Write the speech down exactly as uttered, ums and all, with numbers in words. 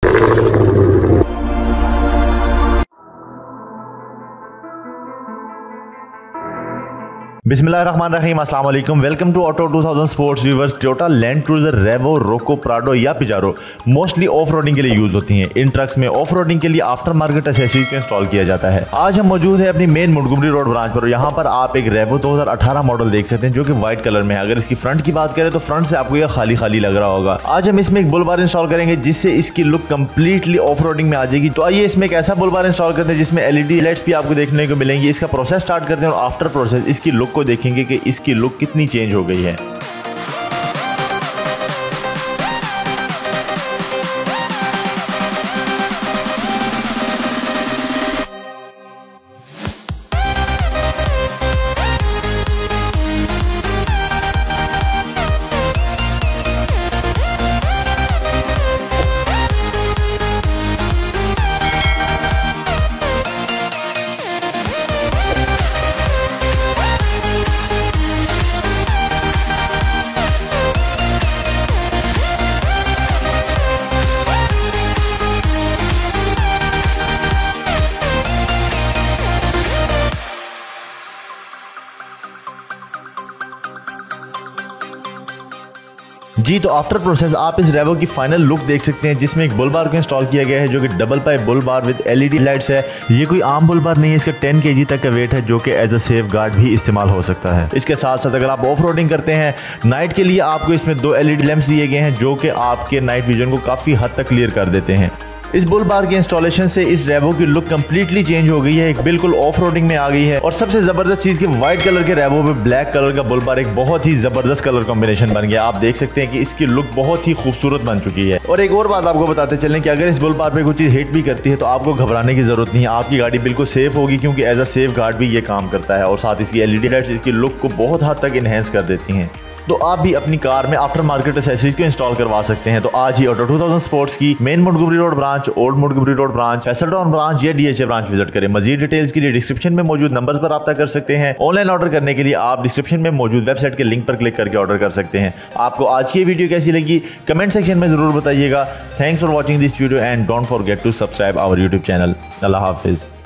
बिस्मिल्लाहिर्रहमानिर्रहीम, अस्सलाम वालेकुम। Welcome to auto two thousand sports viewers. Toyota Land Cruiser, Revo, Rocco, Prado या Pizarro mostly of roading के लिए यूज होती हैं। इन ट्रक्स में ऑफ रोडिंग के लिए आफ्टर मार्केट एसेसरीज को इंस्टॉल किया जाता है। आज हम मौजूद है अपनी मेन मोंटगोमरी रोड ब्रांच पर। यहाँ पर आप एक रेवो दो हज़ार अठारह मॉडल देख सकते हैं जो कि व्हाइट कलर में है। अगर इसकी फ्रंट की बात करें तो फ्रंट से आपको यह खाली खाली लग रहा होगा। आज हम इसमें एक बुल बार इंस्टॉल करेंगे जिससे इसकी लुक कंप्लीटली ऑफ रोडिंग में आ जाएगी। तो आइए इसमें एक ऐसा बुल बार इंस्टॉल करते हैं जिसमें एलईडी लाइट्स भी आपको देखने को मिलेंगी। इसका प्रोसेस स्टार्ट करते हैं और आफ्टर प्रोसेस इसकी लुक को देखेंगे कि इसकी लुक कितनी चेंज हो गई है। जी तो आफ्टर प्रोसेस आप इस रेवो की फाइनल लुक देख सकते हैं जिसमें एक बुल बार को इंस्टॉल किया गया है जो कि double pipe bull bar with LED lights है। ये कोई आम बुल बार नहीं है, इसका टेन केजी तक का वेट है जो कि एज अ सेफ गार्ड भी इस्तेमाल हो सकता है। इसके साथ साथ अगर आप ऑफ रोडिंग करते हैं नाइट के लिए आपको इसमें दो एलईडी लैंप्स दिए गए हैं जो कि आपके नाइट विजन को काफ़ी हद तक क्लियर कर देते हैं। इस बुल बार के इंस्टॉलेशन से इस रेवो की लुक कंप्लीटली चेंज हो गई है, एक बिल्कुल ऑफ रोडिंग में आ गई है। और सबसे जबरदस्त चीज कि व्हाइट कलर के रेवो में ब्लैक कलर का बुल बार एक बहुत ही जबरदस्त कलर कॉम्बिनेशन बन गया। आप देख सकते हैं कि इसकी लुक बहुत ही खूबसूरत बन चुकी है। और एक और बात आपको बताते चलें कि अगर इस बुल बार पे कोई चीज हिट भी करती है तो आपको घबराने की जरूरत नहीं है, आपकी गाड़ी बिल्कुल सेफ होगी क्योंकि एज अ सेफ गार्ड भी ये काम करता है। और साथ इसकी एलईडी लाइट्स इसकी लुक को बहुत हद तक इनहेंस कर देती हैं। तो आप भी अपनी कार में आफ्टर मार्केट एसेसरीज को इंस्टॉल करवा सकते हैं। तो आज ही ऑटो टू थाउज़ेंड स्पोर्ट्स की main Montgomery road branch, old Montgomery road branch, Faisal town branch या डीएचए ब्रांच विजिट करें। मजीद डिटेल्स के लिए डिस्क्रिप्शन में मौजूद नंबर्स पर रब्ता कर सकते हैं। ऑनलाइन ऑर्डर करने के लिए आप डिस्क्रिप्शन में मौजूद वेबसाइट के लिंक पर क्लिक करके ऑर्डर कर सकते हैं। आपको आज की वीडियो कैसी लगी कमेंट सेक्शन में जरूर बताइएगा। Thanks for watching this video and don't forget to subscribe our YouTube channel. अल्लाह हाफिज।